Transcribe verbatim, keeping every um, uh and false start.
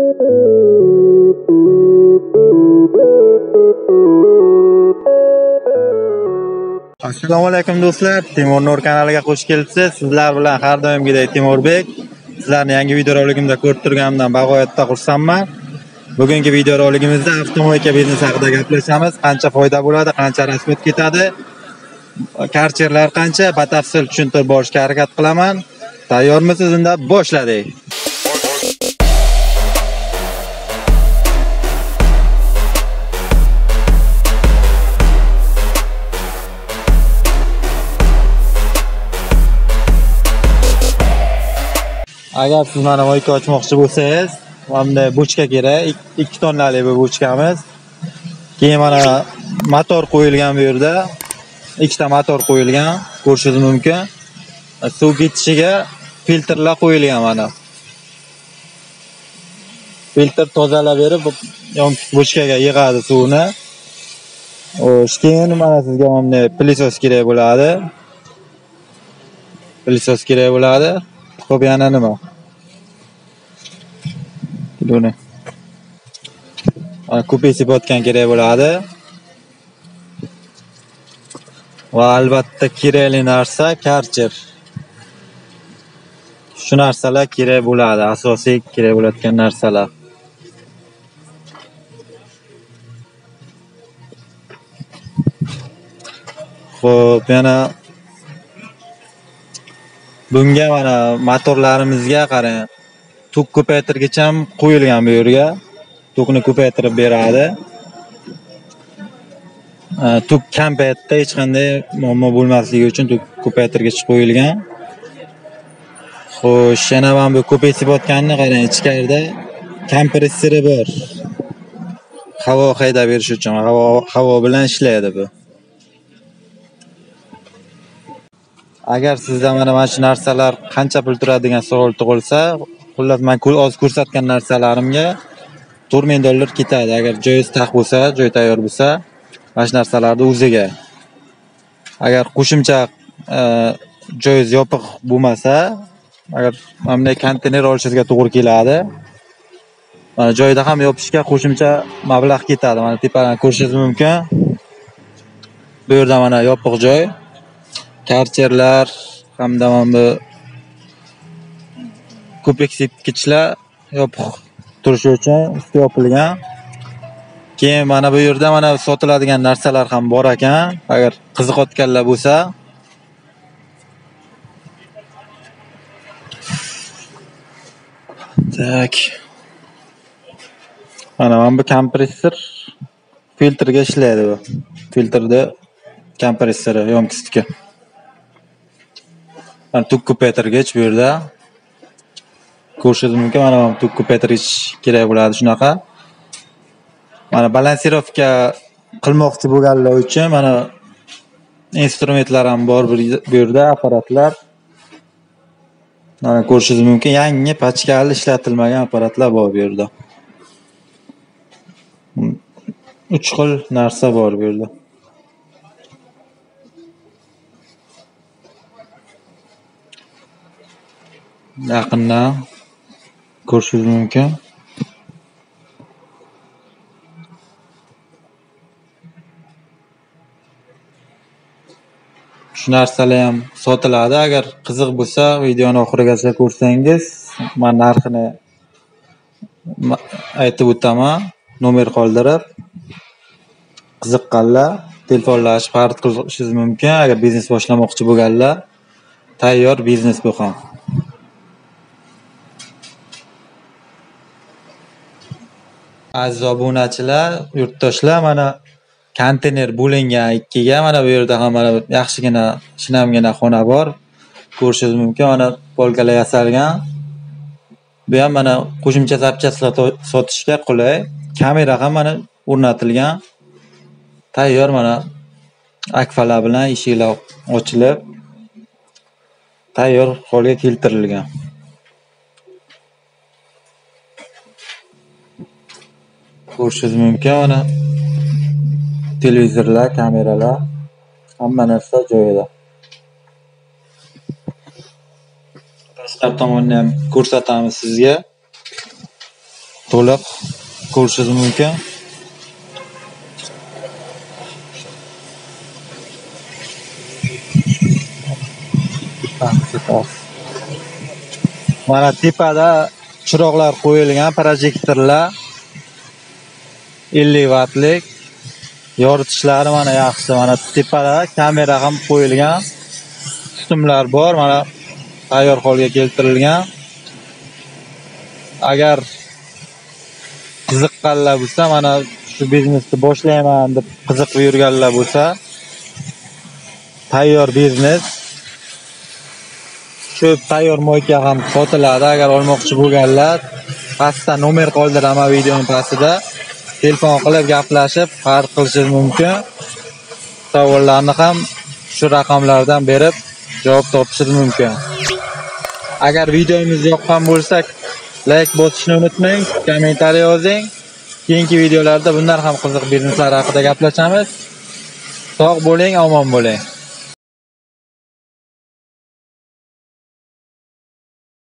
Assalomu alaykum do'stlar, Timur Nur kanaliga xush kelibsiz. Sizlar bilan har doimgidek Timurbek. Sizlarni yangi video roligimda ko'rib turganimdan bag'oyatda xursandman. Bugungi video roligimizda avtomobil biznesi haqida gaplashamiz. Qancha foyda bo'ladi, qancha rasmiyat ketadi, karcherlar qancha, batafsil tushuntirib borishga harakat qilaman. Tayyormisiz? Unda boshladik. Agar siz mana moyka ochmoqchi bo'lsangiz, mana bochka kerak, ikki tonnalik bu bochkamiz. Keyin mana motor qo'yilgan bu yerda. Ikkita motor qo'yilgan, ko'rishingiz mumkin. Suv ketishiga filtrlar qo'yilgan mana. Filtr tozalab berib, bochkaga yig'adi suvni. Xo'sh, keyin mana sizga mana pilisos kerak bo'ladi. Pilisos kerak bo'ladi. Xo'p, yana nima? Buni. Mana kupe sepotgan kerak bo'ladi. Va albatta kerakli narsa karcher. Shu narsalar kerak bo'ladi, asosiy kerak bo'ladigan narsalar. Xo'p, yana bunga mana motorlarimizga qarang. Tuk ko'paytirgich ham qo'yilgan bu yerga. Tukni ko'paytirib beradi. Tuk kam paytda hech qanday muammo bo'lmasligi uchun tuk ko'paytirgich qo'yilgan. Xo'sh, yana ham bu ko'payib sepotganini qarang, ichkarida kompressori bor. Havo haydab berish uchun, havo havo bilan ishlaydi bu. Agar sizda mana mana shu narsalar qancha pul turadi degan savol tug'ilsa, xullas men hozir ko'rsatgan narsalarimga to'rt ming dollar ketadi. Agar joyingiz taq bo'lsa, joy tayyor bo'lsa, mana shu narsalarni o'ziga. Agar qo'shimcha joyingiz yopiq bo'lmasa, agar mana bunday konteyner olishingizga to'g'ri keladi. Mana joyda ham yopishga qo'shimcha mablag' ketadi. Mana tepadan ko'rishingiz mumkin. Bu yerda mana yopiq joy. Karcherlar hamda mana ko'pik sepkichlar yopiq turishi uchun usti yopilgan. Keyin mana bu yerda mana sotiladigan narsalar ham bor ekan. Agar qiziqayotganlar bo'lsa, tak. Mana mana bu kompressor filtrga ishlaydi bu. Filtrda kompressori yomkisniki. Mana tuk ko'paytirgich bu yerda. Ko'rishingiz mumkin, mana tuk ko'paytirgich kerak bo'ladi shunaqa. Mana balansirovka qilmoqchi bo'lganlar uchun mana instrumentlar ham bor bu yerda, apparatlar. Mana ko'rishingiz mumkin, yangi pachkali ishlatilmagan apparatlar bor bu yerda. uch xil narsa bor bu yerda. Yaqindan ko'rishingiz mumkin. Shu narsalar ham sotiladi. Agar qiziq bo'lsa, videoni oxirigacha ko'rsangiz, men narxini aytib o'taman. Nomer qoldirib, qiziqqanlar telefonlashib xarid qilishingiz mumkin. Agar biznes boshlamoqchi bo'lganlar, tayyor biznes bu ham. Aziz obunachilar, yurtdoshlar, mana konteyner bo'lingan ikkiga, mana bu yerda ham mana yaxshigina, shinamgina xona bor. Ko'rishingiz mumkin, mana polkalar yasalgan. Bu ham mana qo'shimcha zapchastlar sotishga qulay. Kamera ham mana o'rnatilgan. Tayyor mana akfalar bilan eshiklar ochilib, tayyor holga keltirilgan. Ko'rishingiz mumkin, mana televizorlar, kameralar, hamma narsa joyida. Tashqari tomonni ham ko'rsatamiz sizga. to'liq ko'rishingiz mumkin. Mana tepada chiroqlar qo'yilgan, projektorlar ellik wattlik. Yoritishlari mana yaxshi. Mana tepada kamera ham qo'yilgan. Tutumlar bor, mana tayyor holga keltirilgan. Agar qiziqqanlar bo'lsa, mana shu biznesni boshlayman deb qiziqib yurganlar bo'lsa, tayyor biznes. Shu tayyor moyka ham sotiladi. Agar olmoqchi bo'lganlar, pastda nomer qoldiraman videoning pastida. Telefon qilib gaplashib, farq qilishingiz mumkin. Savollarni ham shu raqamlardan berib javob topishingiz mumkin. Agar videomiz yoqqan bo'lsa, like bosishni unutmang, kommentariy yozing. Keyingi videolarda bundan ham qiziq bizneslar haqida gaplashamiz. Sog' bo'ling, omon bo'ling.